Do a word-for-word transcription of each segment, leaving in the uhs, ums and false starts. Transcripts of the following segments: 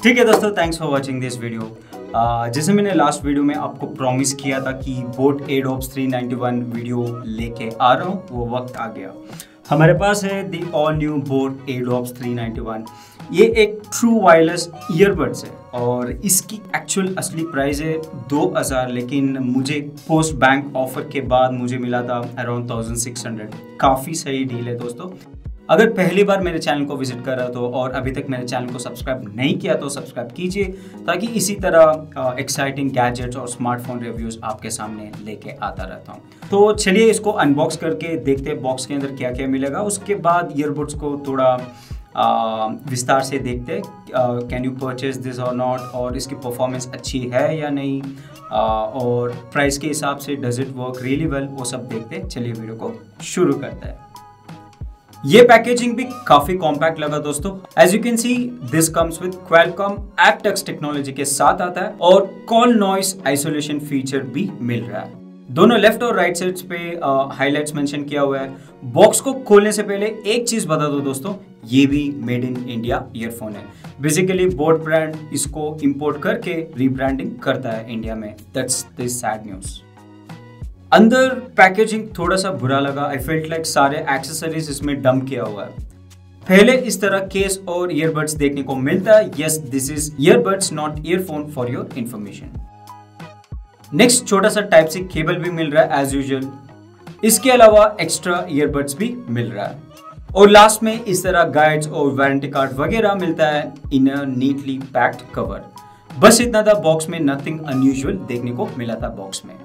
ठीक है दोस्तों, thanks for watching this video. जैसे मैंने लास्ट वीडियो में आपको प्रॉमिस किया था कि boat airdopes three ninety one video लेके आ रहा हूँ, वो वक्त आ गया। हमारे पास है the all new boat airdopes three ninety one. ये एक ट्रू वायरलेस ईयरबड्स है और इसकी एक्चुअल असली प्राइस है दो हज़ार, लेकिन मुझे पोस्ट बैंक ऑफर के बाद मुझे मिला था अराउंड थाउजेंड सिक्स हंड्रेड। काफ़ी सही डील है दोस्तों। अगर पहली बार मेरे चैनल को विजिट कर रहा हो तो और अभी तक मेरे चैनल को सब्सक्राइब नहीं किया तो सब्सक्राइब कीजिए, ताकि इसी तरह एक्साइटिंग गैजेट्स और स्मार्टफोन रिव्यूज़ आपके सामने लेके आता रहता हूँ। तो चलिए इसको अनबॉक्स करके देखते हैं बॉक्स के अंदर क्या क्या मिलेगा। उसके बाद ईयरबड्स को थोड़ा Uh, विस्तार से देखते हैं, can you purchase this or not, और इसकी परफॉर्मेंस अच्छी है या नहीं, uh, और प्राइस के हिसाब से does it work really well, वो सब देखते हैं। चलिए वीडियो को शुरू करते हैं। ये पैकेजिंग भी काफी कॉम्पैक्ट लगा दोस्तों। As you can see this comes with Qualcomm aptX technology के साथ आता है और कॉल नॉइस आइसोलेशन फीचर भी मिल रहा है। दोनों लेफ्ट और राइट साइड्स पे हाइलाइट्स मेंशन किया हुआ है। बॉक्स को खोलने से पहले एक चीज बता दो दोस्तों, ये भी मेड इन इंडिया ईयरफोन है। बेसिकली बोट ब्रांड इसको इंपोर्ट करके रीब्रांडिंग करता है इंडिया में। That's the sad news. अंदर पैकेजिंग थोड़ा सा बुरा लगा। आई फेल्ट लाइक सारे एक्सेसरीज इसमें डंप किया हुआ है। पहले इस तरह केस और ईयरबड्स देखने को मिलता है। Yes, this is earbuds not earphone for your information. Next छोटा सा टाइप सी केबल भी मिल रहा है एज यूजुअल। इसके अलावा एक्स्ट्रा ईयरबड्स भी मिल रहा है और लास्ट में इस तरह गाइड्स और वारंटी कार्ड वगैरह मिलता है in a neatly packed cover. बस इतना था बॉक्स में, नथिंग अनयूजुअल देखने को मिला था बॉक्स में।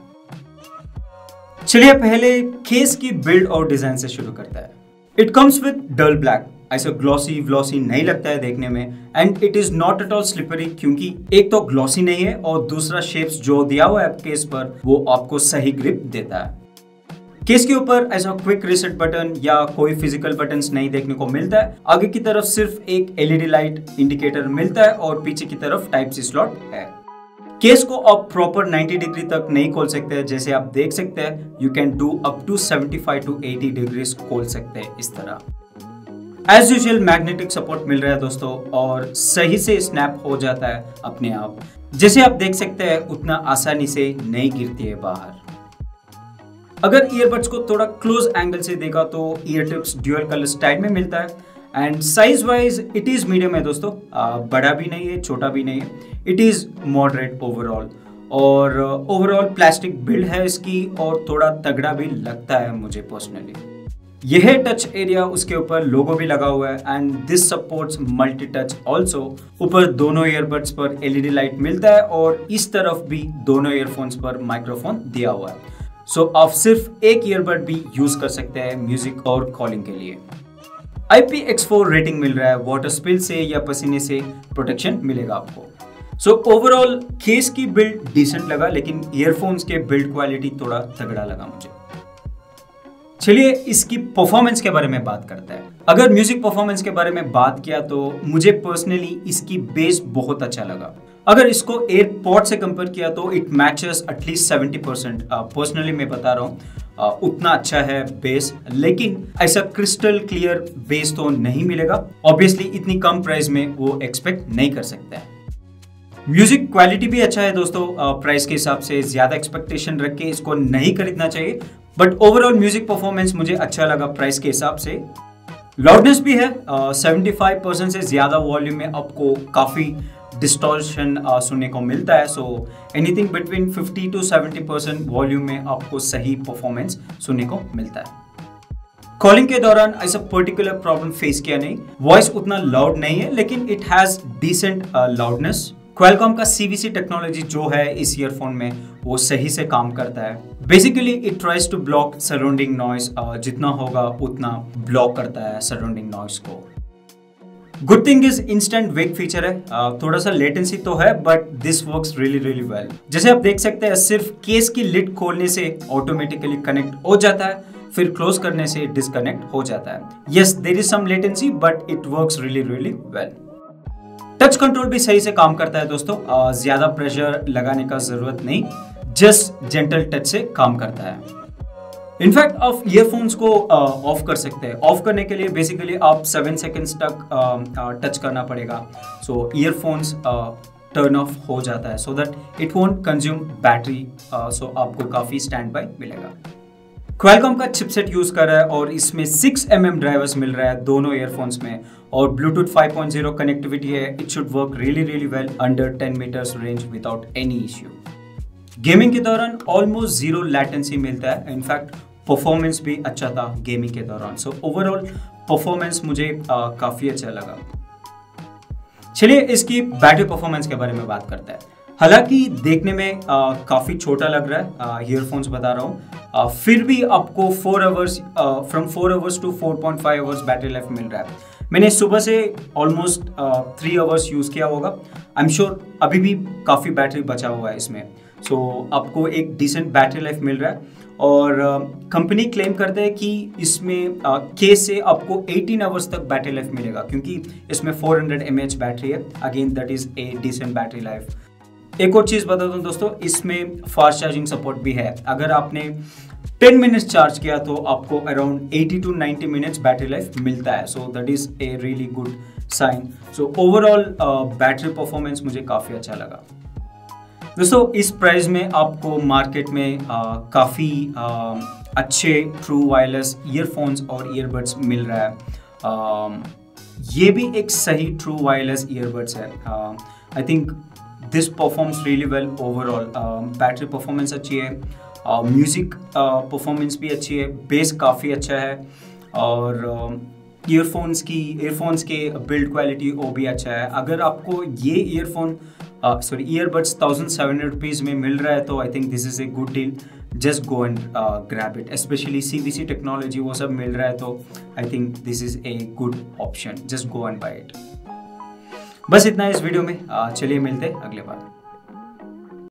चलिए पहले केस की बिल्ड और डिजाइन से शुरू करता है। It comes with dull black. ऐसा ग्लॉसी व्लॉसी नहीं लगता है देखने में, and it is not at all slippery, क्योंकि एक तो ग्लॉसी नहीं है और दूसरा शेप्स जो दिया हुआ है केस पर वो आपको सही ग्रिप देता है। केस के ऊपर ऐसा क्विक रीसेट बटन या कोई फिजिकल बटन्स नहीं देखने को मिलता है। आगे की तरफ सिर्फ एक एलईडी लाइट इंडिकेटर मिलता है और पीछे की तरफ टाइप सी स्लॉट है। केस को आप प्रॉपर नाइंटी डिग्री तक नहीं खोल सकते हैं, जैसे आप देख सकते हैं। You can do up to seventy five to eighty degrees खोल सकते हैं इस तरह। एज यूजुअल मैग्नेटिक सपोर्ट मिल रहा है दोस्तों और सही से स्नैप हो जाता है अपने आप। जैसे आप देख सकते हैं उतना आसानी से नहीं गिरती है बाहर। अगर ईयरबड्स को थोड़ा क्लोज एंगल से देखा तो ear tips dual colour style में मिलता है and size wise it is medium है दोस्तों। बड़ा भी नहीं है, छोटा भी नहीं है। इट इज मॉडरेट ओवरऑल और ओवरऑल प्लास्टिक बिल्ड है इसकी और थोड़ा तगड़ा भी लगता है मुझे पर्सनली। यह है टच एरिया, उसके ऊपर लोगो भी लगा हुआ है and this supports multi touch also. ऊपर दोनों ईयरबड्स पर एलईडी लाइट मिलता है और इस तरफ भी दोनों ईयरफोन्स पर माइक्रोफोन दिया हुआ है। सो so, आप सिर्फ एक ईयरबड भी यूज कर सकते हैं म्यूजिक और कॉलिंग के लिए। I P X four rating मिल रहा है। वाटर स्पिल से या पसीने से प्रोटेक्शन मिलेगा आपको। सो ओवरऑल केस की बिल्ड डिसेंट लगा, लेकिन ईयरफोन्स के बिल्ड क्वालिटी थोड़ा तगड़ा लगा मुझे। चलिए इसकी परफॉर्मेंस के बारे में बात करते हैं। अगर म्यूजिक परफॉर्मेंस के बारे में बात किया तो मुझे पर्सनली इसकी बेस बहुत अच्छा लगा। अगर इसको एयरपॉड से कंपेयर किया तो it matches at least seventy percent. Personally मैं बता रहा हूँ उतना अच्छा है बेस, लेकिन ऐसा क्रिस्टल क्लियर बेस तो नहीं मिलेगा। ऑब्वियसली इतनी कम प्राइस में वो एक्सपेक्ट नहीं कर सकते हैं। म्यूजिक क्वालिटी भी अच्छा है दोस्तों। प्राइस के हिसाब से ज्यादा एक्सपेक्टेशन रख के इसको नहीं खरीदना चाहिए, बट ओवरऑल म्यूजिक परफॉर्मेंस मुझे अच्छा लगा प्राइस के हिसाब से। लाउडनेस भी है। सेवेंटी फाइव परसेंट से ज्यादा वॉल्यूम में आपको काफी डिस्टॉर्शन uh, सुनने को मिलता है। So anything between fifty to seventy percent volume में आपको सही परफॉर्मेंस सुनने को मिलता है। कॉलिंग के दौरान ऐसा पर्टिकुलर प्रॉब्लम फेस किया नहीं। वॉइस उतना लाउड नहीं है, लेकिन it has decent loudness. Qualcomm का सी वी सी टेक्नोलॉजी जो है इस ईयरफोन में वो सही से काम करता है। Basically it tries to block surrounding noise. जितना होगा उतना ब्लॉक करता है सराउंडिंग नॉइस को। Good thing is instant wake feature है। uh, थोड़ा सा लेटेंसी तो है, but this works really really well. जैसे आप देख सकते हैं सिर्फ केस की लिड खोलने से ऑटोमेटिकली कनेक्ट हो जाता है, फिर क्लोज करने से डिस्कनेक्ट हो जाता है। Yes, there is some latency but it works really really well. Touch control भी सही से काम करता है दोस्तों। uh, ज्यादा प्रेशर लगाने का जरूरत नहीं, जस्ट जेंटल टच से काम करता है। इनफैक्ट आप ईयरफोन्स को ऑफ uh, कर सकते हैं। ऑफ करने के लिए बेसिकली आप सेवन सेकेंड्स तक टच uh, uh, करना पड़ेगा। सो ईयरफोन्स टर्न ऑफ हो जाता है so that it won't consume battery, so आपको काफ़ी स्टैंड बाय मिलेगा। क्वालकॉम का चिपसेट यूज कर रहा है और इसमें सिक्स एम एम ड्राइवर्स मिल रहा है दोनों ईयरफोन्स में और Bluetooth five point zero connectivity है। It should work really really well under ten metres range without any issue. Gaming के दौरान ऑलमोस्ट जीरो लैटेंसी मिलता है। इनफैक्ट परफॉर्मेंस भी अच्छा था गेमिंग के दौरान। सो ओवरऑल परफॉर्मेंस मुझे आ, काफ़ी अच्छा लगा। चलिए इसकी बैटरी परफॉर्मेंस के बारे में बात करते हैं। हालांकि देखने में काफ़ी छोटा लग रहा है, ईयरफोन्स बता रहा हूँ, फिर भी आपको four hours from four hours to four point five hours battery life मिल रहा है। मैंने सुबह से ऑलमोस्ट थ्री आवर्स यूज़ किया होगा। आई एम श्योर अभी भी काफ़ी बैटरी बचा हुआ है इसमें। सो so, आपको एक डिसेंट बैटरी लाइफ मिल रहा है और कंपनी uh, क्लेम करते हैं कि इसमें केस uh, से आपको एटीन आवर्स तक बैटरी लाइफ मिलेगा क्योंकि इसमें four hundred M H battery है। Again that is a decent battery life. एक और चीज़ बता दूं दोस्तों, इसमें फास्ट चार्जिंग सपोर्ट भी है। अगर आपने टेन मिनट्स चार्ज किया तो आपको around eighty two ninety minutes battery life मिलता है। So that is a really good sign. So overall battery performance मुझे काफ़ी अच्छा लगा। दोस्तों इस प्राइस में आपको मार्केट में काफ़ी अच्छे ट्रू वायरलेस ईयरफोन्स और ईयरबड्स मिल रहा है। uh, ये भी एक सही ट्रू वायरलेस ईयरबड्स है। I think this performs really well overall. Battery performance अच्छी है, म्यूज़िक uh, परफॉर्मेंस uh, भी अच्छी है, बेस काफ़ी अच्छा है और ईयरफोन्स uh, की ईयरफोन्स के बिल्ड क्वालिटी वो भी अच्छा है। अगर आपको ये earphone sorry earbuds thousand seven hundred rupees में मिल रहा है तो I think this is a good deal. Just go and grab it. Specially C V C technology वो सब मिल रहा है तो I think this is a good option. Just go and buy it. बस इतना इस वीडियो में। चलिए मिलते हैं अगले बार।